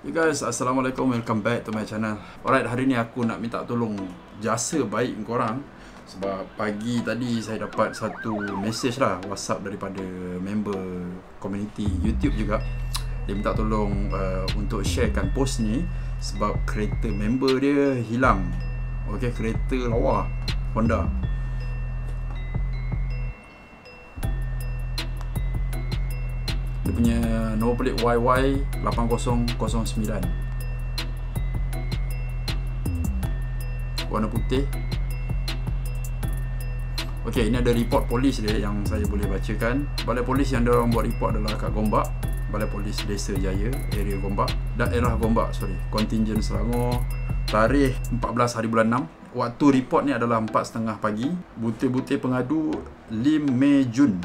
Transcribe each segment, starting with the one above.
Hey guys, Assalamualaikum, welcome back to my channel. Alright, hari ni aku nak minta tolong jasa baik korang. Sebab pagi tadi saya dapat satu message lah, WhatsApp daripada member community YouTube juga. Dia minta tolong untuk sharekan post ni sebab kereta member dia hilang. Okay, kereta lawa Honda. Dia punya nombor pelik YY8009, warna putih. Okey, ini ada report polis dia yang saya boleh bacakan. Balai polis yang diorang buat report adalah kat Gombak, Balai Polis Desa Jaya, area Gombak, daerah Gombak, kontingen Selangor. Tarikh 14 hari bulan 6. Waktu report ni adalah 4.30 pagi. Butir-butir pengadu 5 Mei Jun.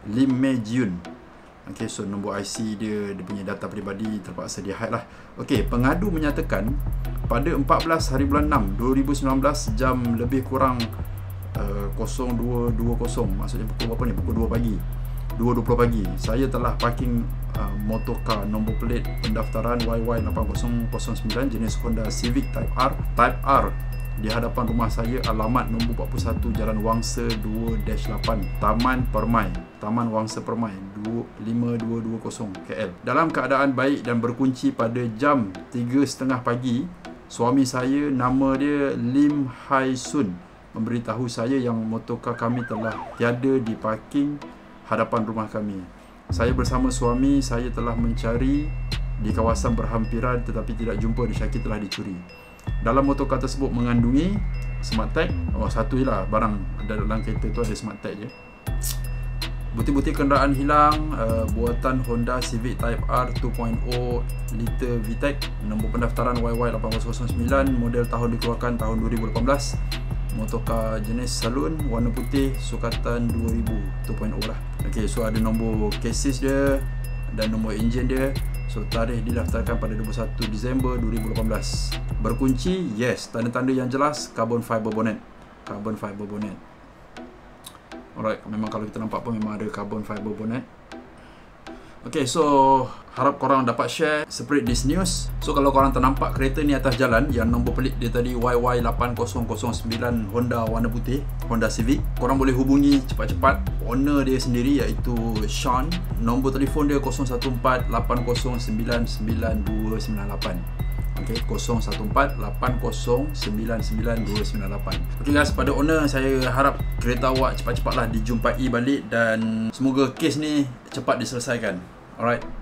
Okay, so nombor IC dia punya data peribadi terpaksa dia hide lah. Okay, pengadu menyatakan pada 14 hari bulan 6 2019 jam lebih kurang 02.20, maksudnya pukul berapa ni? Pukul 2 pagi, 2.20 pagi, saya telah parking motorcar nombor pelit pendaftaran YY8009 jenis Honda Civic Type R di hadapan rumah saya, alamat nombor 41 Jalan Wangsa 2-8, Taman Wangsa Permai 5220 KL. Dalam keadaan baik dan berkunci pada jam 3.30 pagi, suami saya, nama dia Lim Hai Sun, memberitahu saya yang motorkar kami telah tiada di parking hadapan rumah kami. Saya bersama suami saya telah mencari di kawasan berhampiran tetapi tidak jumpa, disyaki telah dicuri. Dalam motorkar tersebut mengandungi smart tag. Satu je lah barang ada dalam kereta tu, ada smart tag je. Butir-butir kenderaan hilang, buatan Honda Civic Type R 2.0 liter VTEC, nombor pendaftaran YY8009, model tahun dikeluarkan tahun 2018, motorkar jenis saloon, warna putih, sukatan 2000 2.0 lah. Ok, so ada nombor chassis dia dan nombor enjin dia. So tarikh didaftarkan pada 21 Disember 2018. Berkunci, yes. Tanda-tanda yang jelas, carbon fiber bonnet. Alright, memang kalau kita nampak pun memang ada carbon fiber bonnet. Okay, so harap korang dapat share, spread this news. So kalau korang ternampak kereta ni atas jalan yang nombor pelik dia tadi YY8009 Honda warna putih, Honda Civic, korang boleh hubungi cepat-cepat owner dia sendiri iaitu Sean. Nombor telefon dia 014-8099-298. Okay, 014-8099-298. Okay guys, pada owner saya harap kereta awak cepat-cepatlah dijumpai balik dan semoga kes ni cepat diselesaikan. Alright.